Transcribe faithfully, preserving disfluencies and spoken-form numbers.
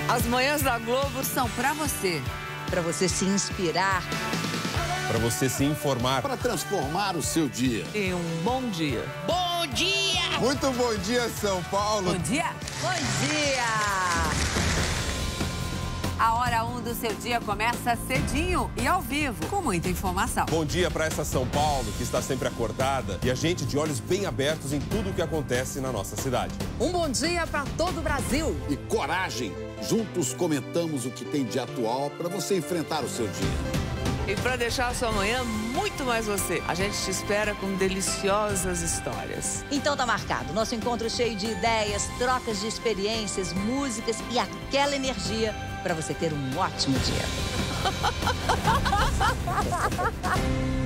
As manhãs da Globo são pra você. Pra você se inspirar. Pra você se informar. Pra transformar o seu dia. E um bom dia. Bom dia! Muito bom dia, São Paulo. Bom dia. Bom dia. A hora um do seu dia começa cedinho e ao vivo, com muita informação. Bom dia para essa São Paulo, que está sempre acordada e a gente de olhos bem abertos em tudo o que acontece na nossa cidade. Um bom dia para todo o Brasil. E coragem! Juntos comentamos o que tem de atual para você enfrentar o seu dia. E para deixar a sua manhã muito mais você, a gente te espera com deliciosas histórias. Então tá marcado. Nosso encontro cheio de ideias, trocas de experiências, músicas e aquela energia para você ter um ótimo dia.